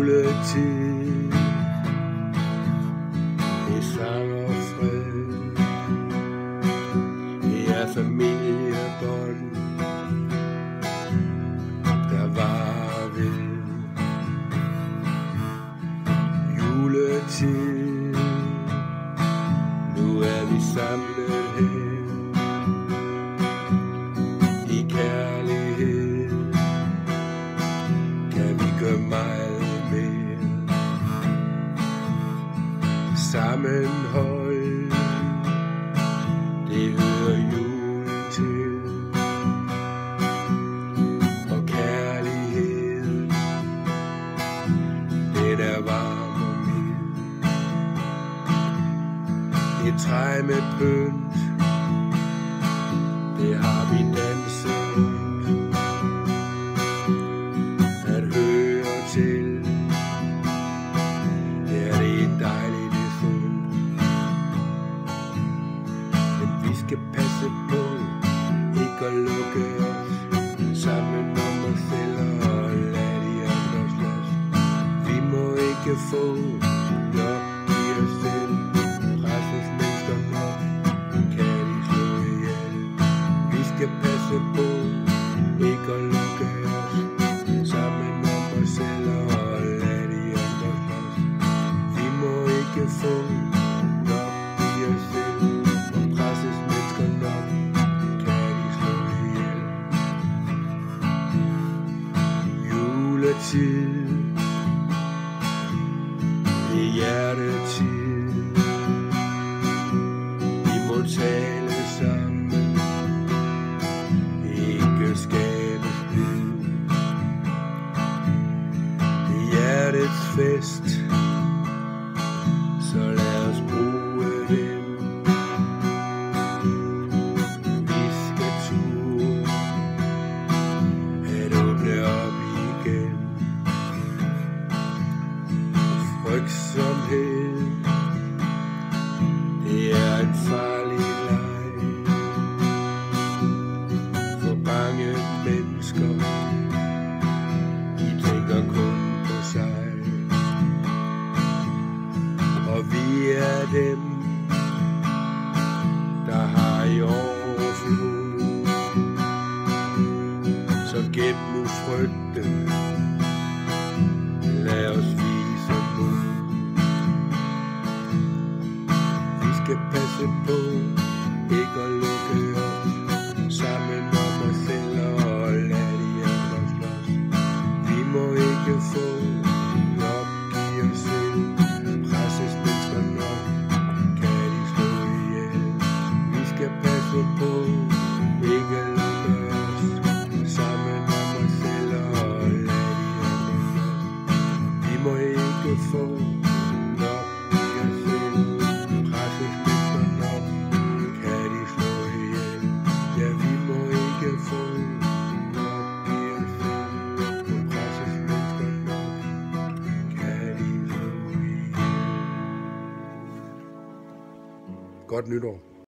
juletid, det er sang og fred, det er familiebånd, der varer ved. Juletid, nu er vi samlet her i kærlighed, kan vi gøre meget mere. Sammenhold, det hører julen til, og kærlighed, den er varm og mild. Et træ med pynt, det har vi danset rundt, at høre til, det er det dejligt fund. Men vi skal passe på, ikke at lukke os sammen om os selv og lade de andre slås. Vi må ikke få nok i os selv, pressens mennesker nok, kan de slå ihjel. Vi skal passe på, ikke at lukke os sammen om os selv og lade de andre slås. Vi må ikke få nok i os selv, og pressens mennesker nok, kan de slå ihjel. Juletid, det er hjertetid, vi må tale sammen, ikke skabe splid. Det er hjertets fest, så lad os bruge den. Vi skal turde at åbne op igen. Frygtsomhed, det er en farlig leg for bange mennesker, de tænker kun på sig. Og vi er dem, der har i overflod, så gem nu frygten, lad os vise mod. Vi skal passe på, ikke at lukke os sammen om os selv og lade de andre slås. Vi må ikke få nok i os selv, presses mennesker nok, kan de slå ihjel. Vi skal passe på, ikke at lukke os sammen om os selv og lade de andre slås. Vi må ikke få nok i os selv, presses mennesker nok, kan de slå ihjel. Ja, vi må ikke få nok i os selv, og presses mennesker nok, kan de slå ihjel. Godt nytår.